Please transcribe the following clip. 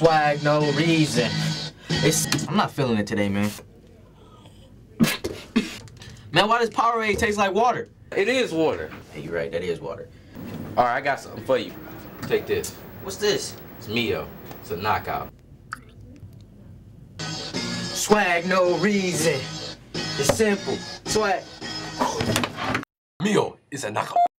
Swag, no reason. I'm not feeling it today, man. Man, why does Powerade taste like water? It is water. Hey, you're right, that is water. All right, I got something for you. Take this. What's this? It's Mio. It's a knockout. Swag, no reason. It's simple. Swag. Mio is a knockout.